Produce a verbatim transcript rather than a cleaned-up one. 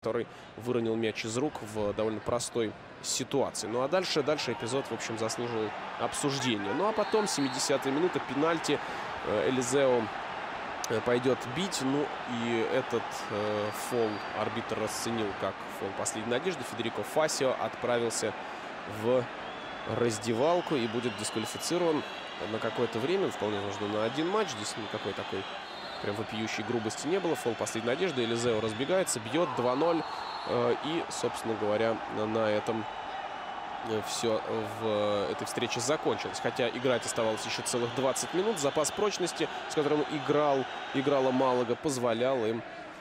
который выронил мяч из рук в довольно простой ситуации. Ну а дальше, дальше эпизод, в общем, заслуживал обсуждения. Ну а потом, семидесятая минута, пенальти. Элизео пойдет бить. Ну и этот э, фол арбитр расценил как фол последней надежды. Федерико Фасио отправился в раздевалку и будет дисквалифицирован на какое-то время. Вполне нужно на один матч. Здесь никакой такой прям вопиющей грубости не было. Фол последней надежды. Элизео разбегается, бьет два ноль. Э, и, собственно говоря, на этом все в этой встрече закончилось. Хотя играть оставалось еще целых двадцать минут. Запас прочности, с которым играл, играла Малага, позволял им